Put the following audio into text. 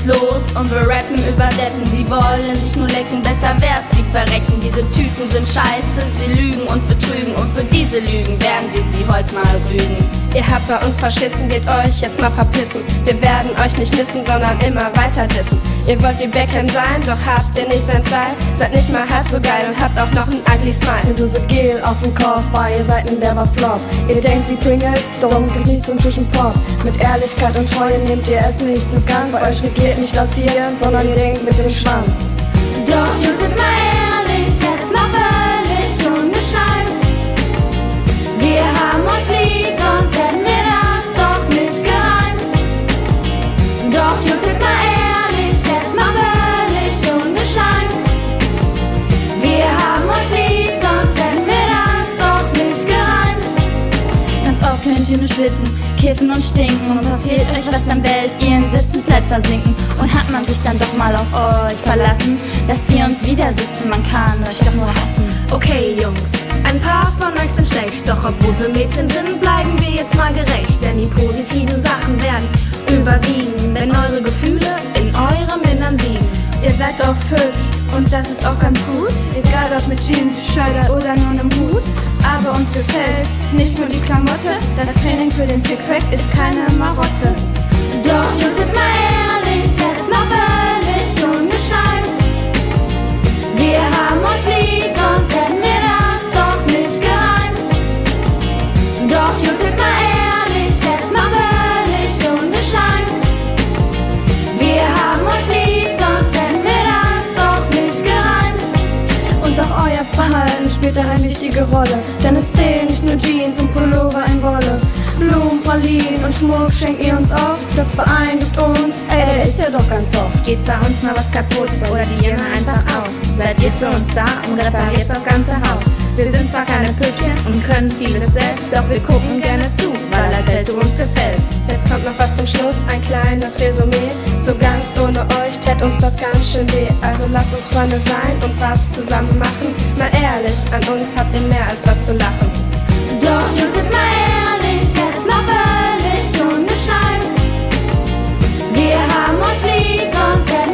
los und wir rappen über Deppen. Sie wollen nicht nur lecken, besser wär's, sie verrecken. Diese Typen sind scheiße, sie lügen und betrügen. Und für diese Lügen werden wir sie heute mal rügen. Ihr habt bei uns verschissen, geht euch jetzt mal verpissen. Wir werden euch nicht missen, sondern immer weiter dissen. Ihr wollt wie Beckham sein, doch habt ihr nicht sein Style. Seid nicht mal halb so geil und habt auch noch ein ugly Smile. Ihr Dose Gel auf dem Kopf, bei ihr seid ein derber Flop. Ihr denkt wie Pringles, Stones gibt nichts zwischen Pop. Mit Ehrlichkeit und Treue nehmt ihr es nicht so ganz. Bei euch regiert nicht das Hirn, sondern ihr denkt mit dem Schwanz. Doch Jungs, jetzt mal ehrlich, jetzt mal völlig ungeschleimt. Wir haben euch lieb, sonst hätten wir das doch nicht gereimt. Doch Jungs, jetzt mal ehrlich, jetzt mal völlig ungeschleimt. Wir haben euch lieb, sonst hätten wir das doch nicht gereimt. Ganz oft könnt ihr nur schwitzen, kiffen und stinken. Und passiert euch was, dann werdet ihr in Selbstmitleid versinken. Und hat man sich dann doch mal auf euch verlassen, dass ihr uns wieder sitzen, man kann euch doch nur hassen. Okay Jungs, ein paar von euch sind schlecht, doch obwohl wir Mädchen sind, bleiben wir jetzt mal gerecht. Denn die positiven Sachen werden überwiegen, wenn eure Gefühle in eurem Innern siegen. Ihr seid auch hübsch und das ist auch ganz gut. Egal ob mit Jeans, Shirt oder nur einem Hut. Aber uns gefällt nicht nur die Klamotte. Das Training für den Sixpack ist keine Marotte. Doch Jungs, jetzt mal ehrlich, jetzt mal völlig ungeschleimt. Wir haben euch lieb, sonst hätten wir das doch nicht gereimt. Doch Jungs, jetzt mal ehrlich, jetzt mal völlig ungeschleimt. Wir haben euch lieb, sonst hätten wir das doch nicht gereimt. Und auch euer Verhalten spielt da eine wichtige Rolle. Denn es zählen nicht nur Jeans und Pullover in Wolle. Blumen, Pralinen und Schmuck schenkt ihr uns auf. Das beeindruckt uns, ey, der ist ja doch ganz soft. Geht bei uns mal was kaputt oder die Irre einfach aus. Seid ihr für uns da und repariert das ganze Haus. Wir sind zwar keine Püppchen und können vieles selbst, doch wir gucken gerne zu, weil als Held du uns gefällst. Jetzt kommt noch was zum Schluss, ein kleines Resümee. So ganz ohne euch tät uns das ganz schön weh. Also lasst uns Freunde sein und was zusammen machen. Mal ehrlich, an uns habt ihr mehr als was zu lachen. Doch Jungs, jetzt mal ehrlich, jetzt mal völlig ungeschleimt. Wir haben euch lieb, sonst hätten